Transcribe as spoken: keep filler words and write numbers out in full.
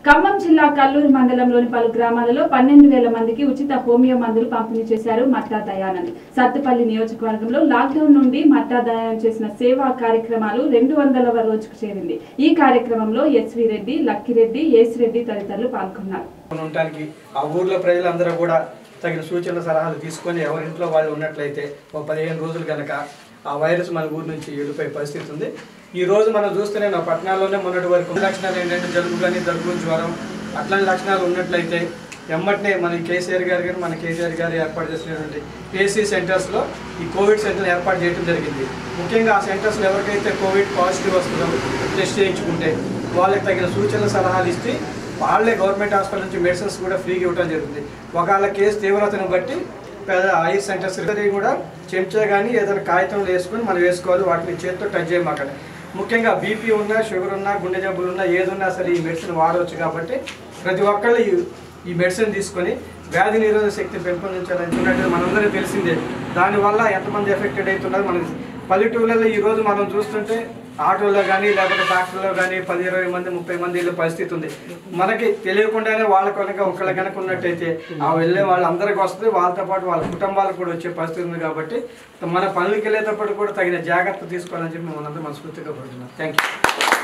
ఖమ్మం జిల్లా కల్లూరు మండలంలోని పలు గ్రామాలలో పన్నెండు వేల మందికి ఉచిత హోమియో మందులు పంపిణీ చేశారు మట్టా దయానంద్. సత్తుపల్లి నియోజకవర్గంలో లాక్డౌన్ నుండి మట్టా దయానంద్ చేసిన సేవా కార్యక్రమాలు రెండు వందలవ రోజుకు చేరింది. ఈ కార్యక్రమంలో ఎస్వి రెడ్డి, లక్కిరెడ్డి, ఏసిరెడ్డి తదితరులు పాల్గొన్నారు. ఆ ఊర్లో ప్రజలందరూ కూడా తగిన సూచనలు సలహాలు తీసుకొని ఎవరింట్లో వాళ్ళు ఉన్నట్లయితే ఒక పదిహేను రోజులు కనుక ఆ వైరస్ మన ఊరు నుంచి వెళ్ళిపోయే పరిస్థితి ఉంది. ఈ రోజు మనం చూస్తేనే నా పట్టణాల్లోనే మొన్నటి వరకు లక్షణాలు ఏంటంటే జలుబు కానీ, దగ్గు, జ్వరం అట్లాంటి లక్షణాలు ఉన్నట్లయితే ఎమ్మటనే మన కేసీఆర్ గారు కానీ మన కేసీఆర్ గారు ఏర్పాటు చేసినటువంటి పిఎస్సి సెంటర్స్లో ఈ కోవిడ్ సెంటర్ ఏర్పాటు చేయడం జరిగింది. ముఖ్యంగా ఆ సెంటర్స్లో ఎవరికైతే కోవిడ్ పాజిటివ్ వస్తుందో టెస్ట్ చేయించుకుంటే వాళ్ళకి తగిన సూచనలు సలహాలు ఇస్తే వాళ్ళే గవర్నమెంట్ హాస్పిటల్ నుంచి మెడిసిన్స్ కూడా ఫ్రీగా ఇవ్వడం జరుగుతుంది. ఒకవేళ కేసు తీవ్రతను బట్టి పెద్ద ఐ సెంటర్స్ కూడా చెంచా కానీ ఏదైనా కాగితంలో వేసుకొని మనం వేసుకోవాలి. వాటిని చేతితో టచ్ చేయమాకండి. ముఖ్యంగా బీపీ ఉన్నా, షుగర్ ఉన్నా, గుండె జబ్బులు ఉన్నా ఏదున్నా సరే ఈ మెడిసిన్ వాడవచ్చు. కాబట్టి ప్రతి ఒక్కళ్ళు ఈ మెడిసిన్ తీసుకొని వ్యాధి నిరోధక శక్తి పెంపొందించాలని మనందరికీ తెలిసిందే. దానివల్ల ఎంతమంది ఎఫెక్టెడ్ అవుతున్నారు మనకి పల్లెటూళ్ళలో ఈరోజు మనం చూస్తుంటే ఆటోలో కానీ లేకపోతే ట్రాక్టర్లో కానీ పది ఇరవై మంది ముప్పై మంది వెళ్ళే పరిస్థితి ఉంది. మనకి తెలియకుండానే వాళ్ళ కనుక ఒకళ్ళ కనుక ఉన్నట్టయితే ఆ వెళ్ళే వాళ్ళందరికీ వస్తుంది, వాళ్ళతో పాటు వాళ్ళ కుటుంబాలకు కూడా వచ్చే పరిస్థితి ఉంది. కాబట్టి మన పనులకి వెళ్ళేటప్పుడు కూడా తగిన జాగ్రత్త తీసుకోవాలని చెప్పి మనందరూ మనస్ఫూర్తిగా కోరుతున్నాం. Thank you.